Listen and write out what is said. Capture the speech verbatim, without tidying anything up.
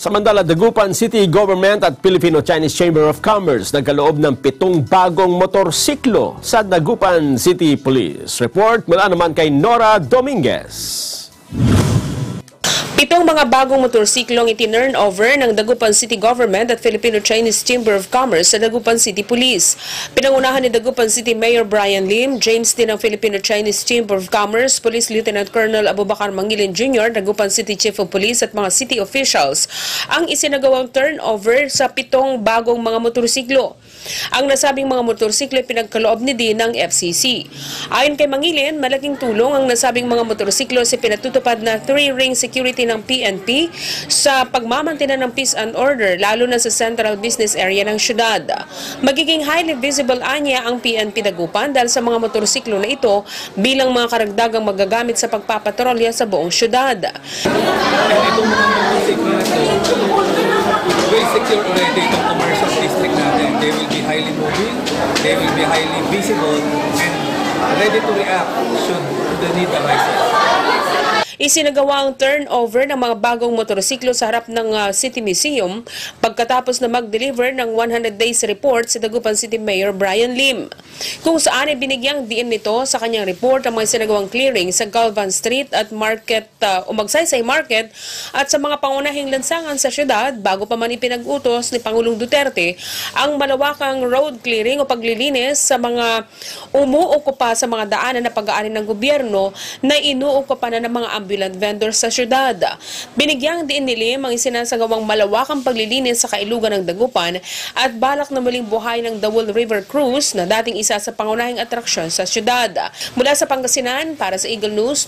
Samantala, Dagupan City Government at Filipino-Chinese Chamber of Commerce nagkaloob ng pitong bagong motorsiklo sa Dagupan City Police. Report mula naman kay Nora Dominguez. Itong mga bagong motorsiklong itinurn over ng Dagupan City Government at Filipino-Chinese Chamber of Commerce sa Dagupan City Police. Pinangunahan ni Dagupan City Mayor Brian Lim, James din ng Filipino-Chinese Chamber of Commerce, Police Lieutenant Colonel Abubakar Mangilin Junior, Dagupan City Chief of Police at mga city officials ang isinagawang turnover sa pitong bagong mga motorsiklo. Ang nasabing mga motorsiklo ay pinagkaloob ni din ng F C C. Ayon kay Mangilin, malaking tulong ang nasabing mga motorsiklo sa pinatutupad na three-ring security ng P N P sa pagmamantinan ng peace and order, lalo na sa central business area ng syudad. Magiging highly visible anya ang P N P Dagupan dahil sa mga motorsiklo na ito bilang mga karagdagang magagamit sa pagpapatrolya sa buong syudad. Itong mga motorsiklo na ito, will secure already itong commercial district natin. They will be highly mobile, they will be highly visible, and ready to react should the need arise. Isinagawa ang turnover ng mga bagong motorsiklo sa harap ng uh, City Museum pagkatapos na mag-deliver ng one hundred days report si Dagupan City Mayor Brian Lim, kung saan ay binigyang diin nito sa kanyang report ang mga isinagawang clearing sa Galvan Street at Market, uh, o Magsaysay Market at sa mga pangunahing lansangan sa syudad bago pa man ipinag-utos ni Pangulong Duterte ang malawakang road clearing o paglilinis sa mga umuokupa sa mga daanan na pag-aari ng gobyerno na inuokupa na ng mga ambulant vendors sa syudad. Binigyang diin ni Lim ang isinasagawang malawakang paglilinis sa kailugan ng Dagupan at balak na muling buhay ng Dawul River Cruise na dating isa sa pangunahing atraksyon sa syudad. Mula sa Pangasinan, para sa Eagle News,